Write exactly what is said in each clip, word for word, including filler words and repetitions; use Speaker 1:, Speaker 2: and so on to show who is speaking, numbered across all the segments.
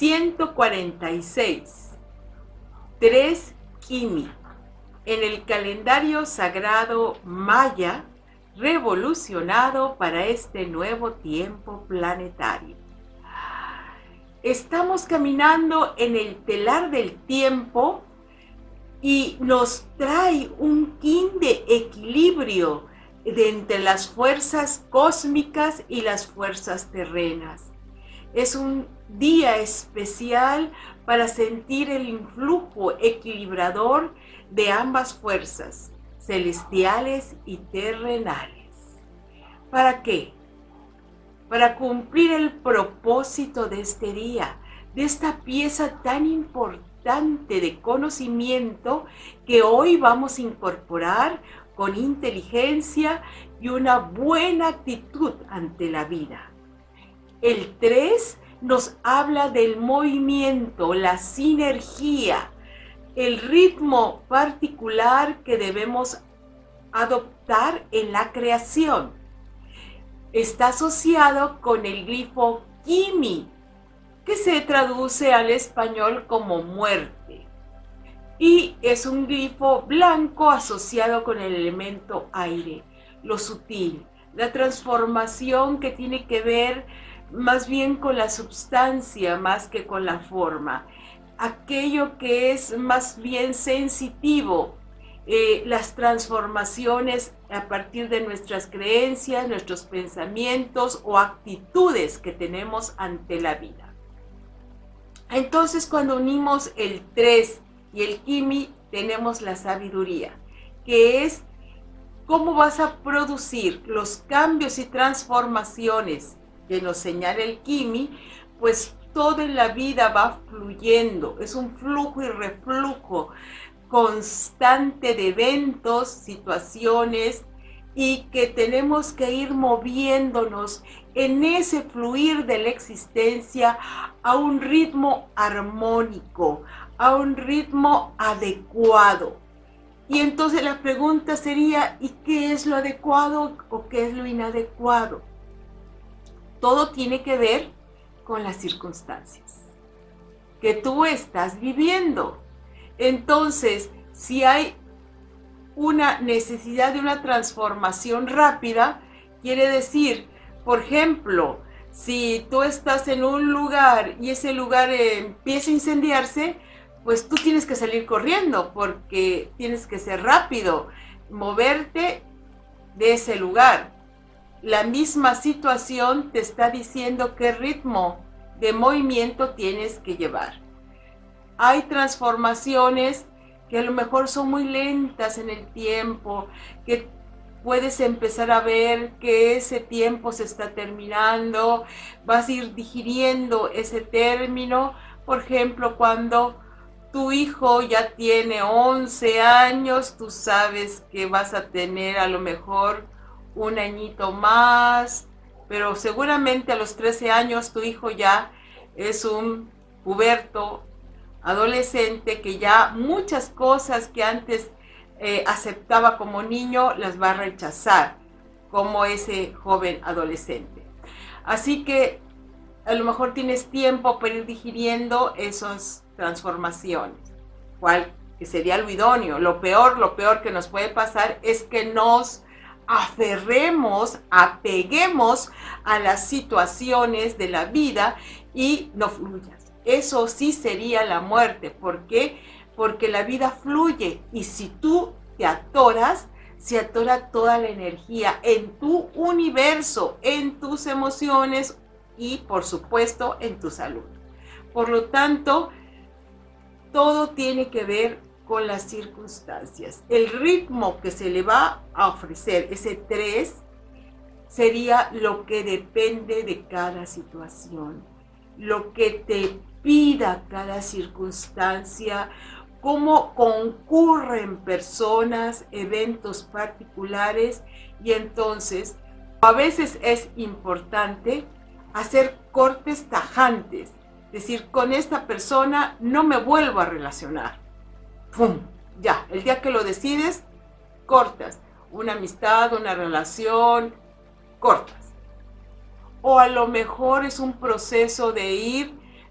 Speaker 1: ciento cuarenta y seis. tres Kimi. En el calendario sagrado maya, revolucionado para este nuevo tiempo planetario. Estamos caminando en el telar del tiempo y nos trae un kin de equilibrio de entre las fuerzas cósmicas y las fuerzas terrenas. Es un día especial para sentir el influjo equilibrador de ambas fuerzas, celestiales y terrenales. ¿Para qué? Para cumplir el propósito de este día, de esta pieza tan importante de conocimiento que hoy vamos a incorporar con inteligencia y una buena actitud ante la vida. El tres nos habla del movimiento, la sinergia, el ritmo particular que debemos adoptar en la creación. Está asociado con el glifo Kimi, que se traduce al español como muerte. Y es un glifo blanco asociado con el elemento aire, lo sutil, la transformación que tiene que ver más bien con la substancia más que con la forma. Aquello que es más bien sensitivo, eh, las transformaciones a partir de nuestras creencias, nuestros pensamientos o actitudes que tenemos ante la vida. Entonces, cuando unimos el tres y el Kimi, tenemos la sabiduría, que es cómo vas a producir los cambios y transformaciones que nos señala el Kimi, pues todo en la vida va fluyendo, es un flujo y reflujo constante de eventos, situaciones, y que tenemos que ir moviéndonos en ese fluir de la existencia a un ritmo armónico, a un ritmo adecuado. Y entonces la pregunta sería, ¿y qué es lo adecuado o qué es lo inadecuado? Todo tiene que ver con las circunstancias que tú estás viviendo. Entonces, si hay una necesidad de una transformación rápida, quiere decir, por ejemplo, si tú estás en un lugar y ese lugar eh, empieza a incendiarse, pues tú tienes que salir corriendo porque tienes que ser rápido, moverte de ese lugar. La misma situación te está diciendo qué ritmo de movimiento tienes que llevar. Hay transformaciones que a lo mejor son muy lentas en el tiempo, que puedes empezar a ver que ese tiempo se está terminando, vas a ir digiriendo ese término. Por ejemplo, cuando tu hijo ya tiene once años, tú sabes que vas a tener a lo mejor un añito más, pero seguramente a los trece años tu hijo ya es un puberto, adolescente, que ya muchas cosas que antes eh, aceptaba como niño las va a rechazar como ese joven adolescente. Así que a lo mejor tienes tiempo para ir digiriendo esas transformaciones. ¿Cuál? Que sería lo idóneo. Lo peor, lo peor que nos puede pasar es que nos aferremos, apeguemos a las situaciones de la vida y no fluyas. Eso sí sería la muerte. ¿Por qué? Porque la vida fluye y si tú te atoras, se atora toda la energía en tu universo, en tus emociones y, por supuesto, en tu salud. Por lo tanto, todo tiene que ver con las circunstancias. El ritmo que se le va a ofrecer, ese tres, sería lo que depende de cada situación, lo que te pida cada circunstancia, cómo concurren personas, eventos particulares, y entonces a veces es importante hacer cortes tajantes, decir, con esta persona no me vuelvo a relacionar. ¡Pum! Ya, el día que lo decides, cortas. Una amistad, una relación, cortas. O a lo mejor es un proceso de ir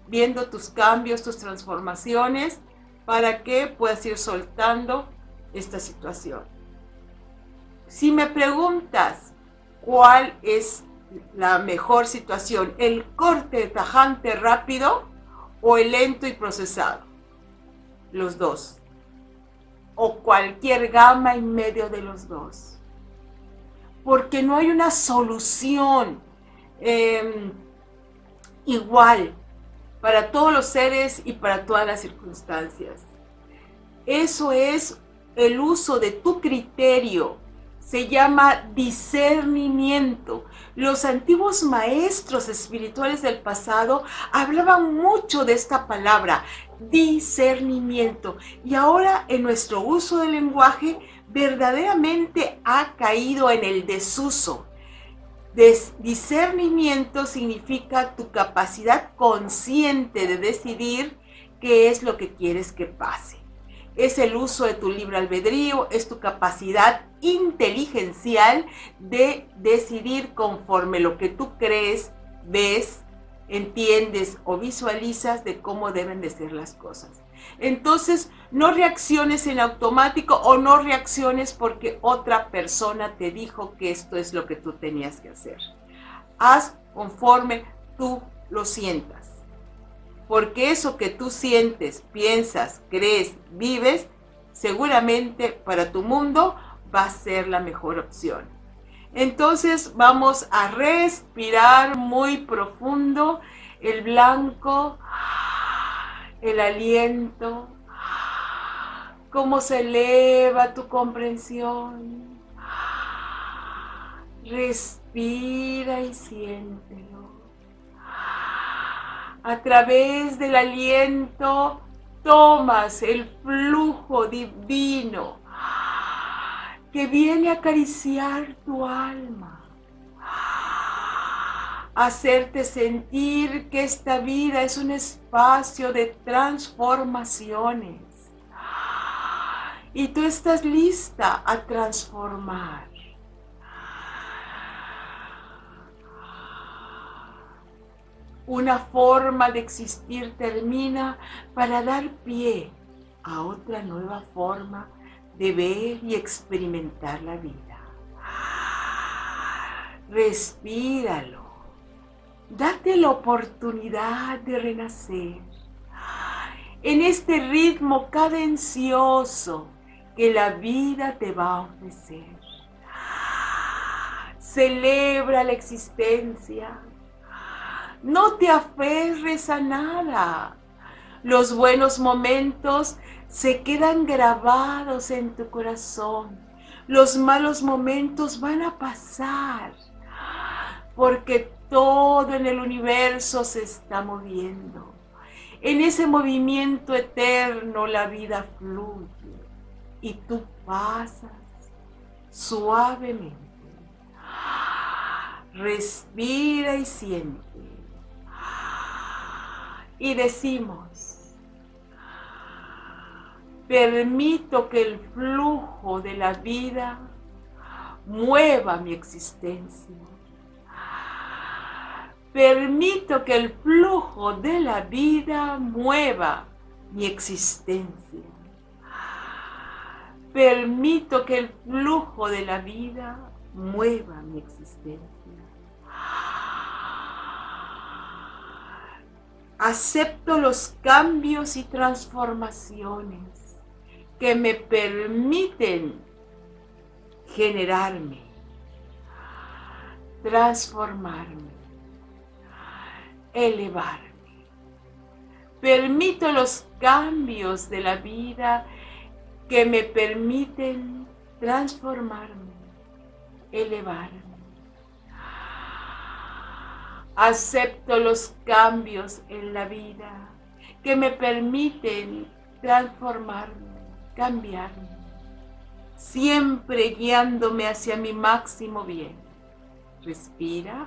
Speaker 1: viendo tus cambios, tus transformaciones, para que puedas ir soltando esta situación. Si me preguntas cuál es la mejor situación, el corte tajante rápido o el lento y procesado, los dos, o cualquier gama en medio de los dos, porque no hay una solución eh, igual para todos los seres y para todas las circunstancias. Eso es el uso de tu criterio. Se llama discernimiento. Los antiguos maestros espirituales del pasado hablaban mucho de esta palabra, discernimiento. Y ahora en nuestro uso del lenguaje verdaderamente ha caído en el desuso. Des- discernimiento significa tu capacidad consciente de decidir qué es lo que quieres que pase. Es el uso de tu libre albedrío, es tu capacidad inteligencial de decidir conforme lo que tú crees, ves, entiendes o visualizas de cómo deben de ser las cosas. Entonces, no reacciones en automático o no reacciones porque otra persona te dijo que esto es lo que tú tenías que hacer. Haz conforme tú lo sientas. Porque eso que tú sientes, piensas, crees, vives, seguramente para tu mundo va a ser la mejor opción. Entonces vamos a respirar muy profundo, el blanco, el aliento, cómo se eleva tu comprensión. Respira y siéntelo. A través del aliento tomas el flujo divino que viene a acariciar tu alma, hacerte sentir que esta vida es un espacio de transformaciones y tú estás lista a transformar. Una forma de existir termina para dar pie a otra nueva forma de ver y experimentar la vida. Respíralo. Date la oportunidad de renacer en este ritmo cadencioso que la vida te va a ofrecer. Celebra la existencia. No te aferres a nada. Los buenos momentos se quedan grabados en tu corazón. Los malos momentos van a pasar, porque todo en el universo se está moviendo. En ese movimiento eterno la vida fluye y tú pasas suavemente. Respira y siente. Y decimos, permito que el flujo de la vida mueva mi existencia. Permito que el flujo de la vida mueva mi existencia. Permito que el flujo de la vida mueva mi existencia. Acepto los cambios y transformaciones que me permiten generarme, transformarme, elevarme. Permito los cambios de la vida que me permiten transformarme, elevarme. Acepto los cambios en la vida que me permiten transformarme, cambiarme, siempre guiándome hacia mi máximo bien. Respira.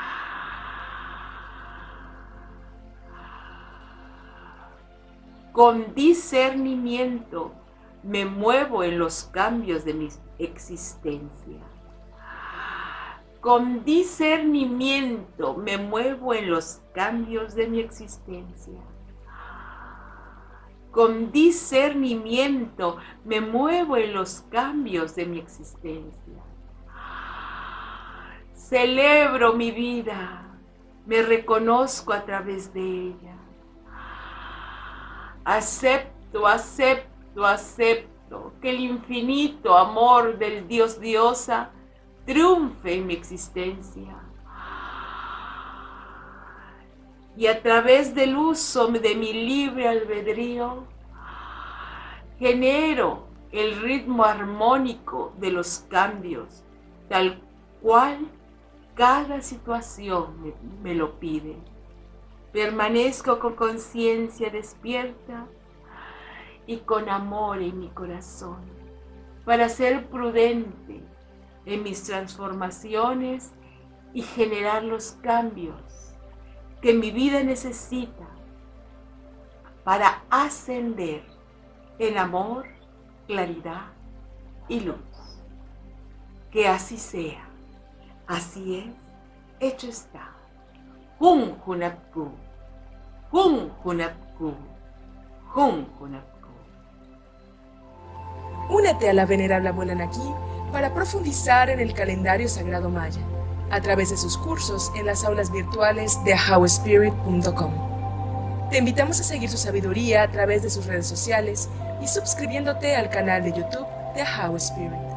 Speaker 1: Con discernimiento me muevo en los cambios de mi existencia. Con discernimiento me muevo en los cambios de mi existencia. Con discernimiento me muevo en los cambios de mi existencia. Celebro mi vida, me reconozco a través de ella. Acepto, acepto, acepto que el infinito amor del Dios Diosa triunfe en mi existencia. Y a través del uso de mi libre albedrío, genero el ritmo armónico de los cambios, tal cual cada situación me, me lo pide. Permanezco con conciencia despierta y con amor en mi corazón, para ser prudente en mis transformaciones y generar los cambios que mi vida necesita para ascender en amor, claridad y luz. Que así sea, así es, hecho está. Jun Hunapku, Jun Hunapku, Jun Hunapku.
Speaker 2: Únete a la venerable abuela Naki para profundizar en el calendario sagrado maya, a través de sus cursos en las aulas virtuales de how spirit punto com. Te invitamos a seguir su sabiduría a través de sus redes sociales y suscribiéndote al canal de YouTube de How Spirit.